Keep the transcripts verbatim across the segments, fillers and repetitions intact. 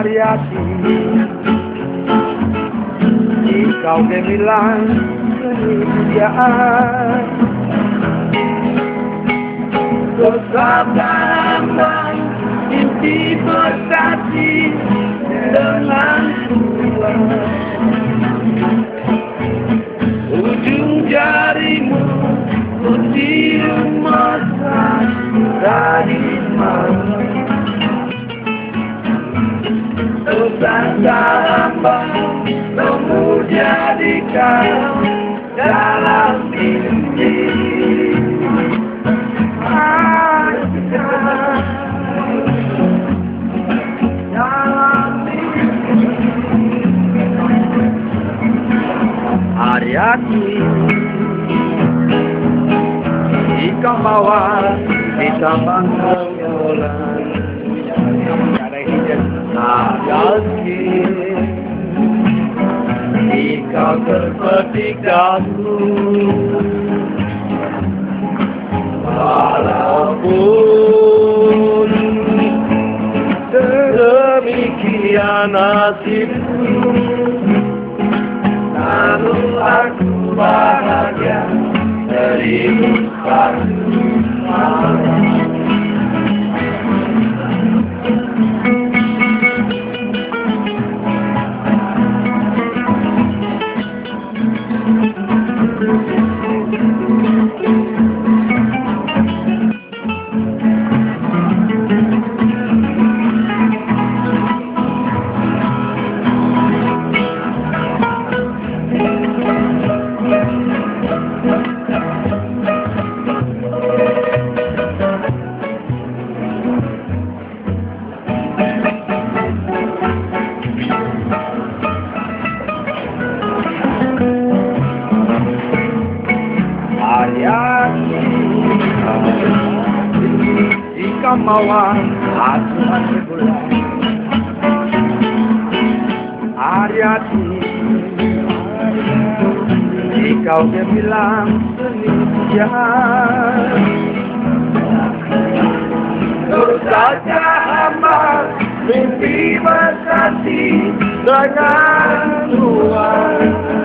Ariati, kau gemilang keniscayaan, bersama mimpi bersatu dengan Tuhan. Ujung jarimu mencium masa tadi malam. Bersama kamu jadikan dalam mimpi. Ariati, ikan bawah di taman remyolan. Ariati, kau terpetik dagu, walaupun demikian nasibku, namun aku bahagia seribu satu malam. Jika mawar aku masih bulan Ariati, jika dia bilang senisian, terus saja hamba mimpi bersatu dengan Tuhan.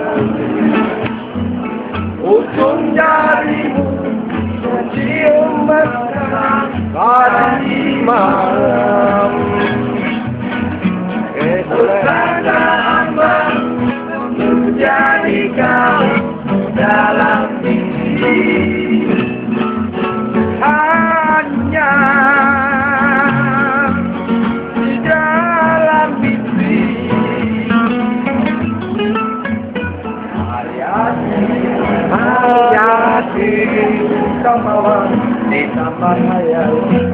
Ujung jarimu mencium mesra tadi malam. Bersama hamba menjadikan dalam mimpi. Hanya di dalam mimpi. Ariati, kau malam di taman hayal.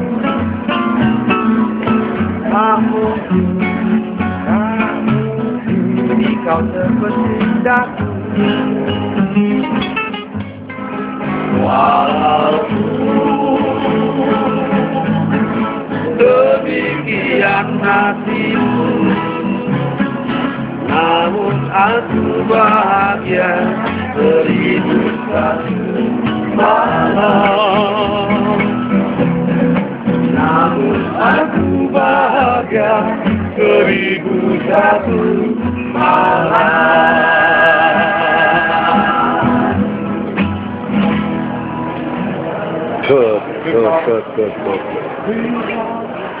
Kamu, kamu, di kau terpetik dagu, walaupun demikian nasibku, namun aku bahagia seribu satu malam. Namun aku bahagia seribu satu malam. Good, good, good, good, good.